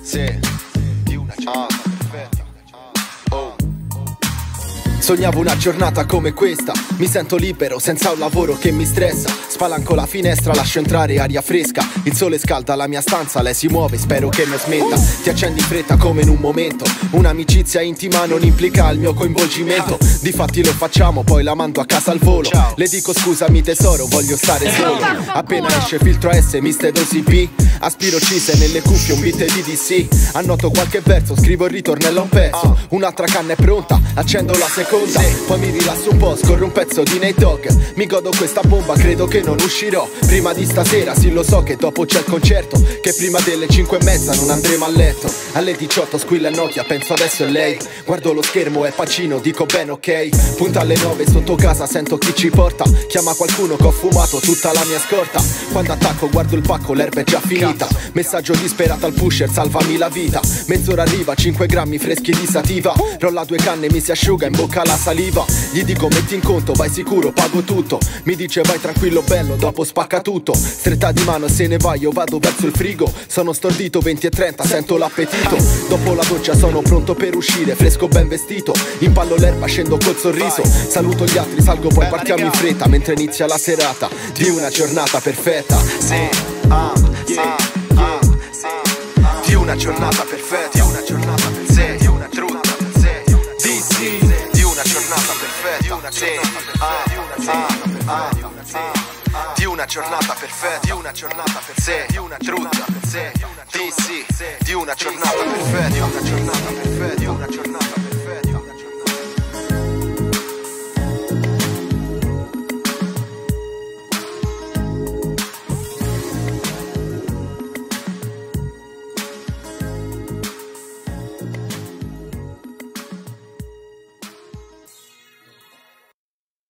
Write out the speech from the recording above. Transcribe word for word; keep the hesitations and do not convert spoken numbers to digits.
Sì, di una giornata perfetta. Oh. Sognavo una giornata come questa, mi sento libero senza un lavoro che mi stressa. Spalanco la finestra, lascio entrare aria fresca. Il sole scalda la mia stanza, lei si muove, spero che non smetta. Ti accendi in fretta come in un momento. Un'amicizia intima non implica il mio coinvolgimento. Difatti lo facciamo, poi la mando a casa al volo. Le dico scusami tesoro, voglio stare solo. Appena esce filtro S, mister dosi B. Aspiro cise nelle cuffie, un beat di D C. Annoto qualche verso, scrivo il ritornello a un pezzo. Un'altra canna è pronta, accendo la seconda. Poi mi rilasso un po', scorro un pezzo di Nate Dogg. Mi godo questa bomba, credo che non uscirò prima di stasera, sì lo so che dopo c'è il concerto. Che prima delle cinque e mezza non andremo a letto. Alle diciotto squilla Nokia, penso adesso è lei. Guardo lo schermo, è Pacino, dico bene ok. Punta alle nove, sotto casa sento chi ci porta. Chiama qualcuno che ho fumato tutta la mia scorta. Quando attacco guardo il pacco, l'erba è già finita. Messaggio disperato al pusher, salvami la vita. Mezz'ora arriva, cinque grammi freschi di sativa. Rolla due canne, mi si asciuga in bocca la saliva. Gli dico metti in conto, vai sicuro, pago tutto. Mi dice vai tranquillo bello, dopo spacca tutto. Stretta di mano se ne va, io vado verso il frigo. Sono stordito, venti e trenta, sento l'appetito. Dopo la doccia sono pronto per uscire, fresco ben vestito. Impallo l'erba, scendo col sorriso. Saluto gli altri, salgo poi partiamo in fretta. Mentre inizia la serata di una giornata perfetta. Sì, ah, sì, ah, di una giornata perfetta. Di una giornata perfetta. Di una giornata perfetta. Di sì, di una giornata perfetta. Sì, ah, ah, ah, di una giornata perfetta. Di una giornata perfetta. Di una trutta. Di sì, di una giornata perfetta. Di una giornata perfetta. Di una giornata perfetta.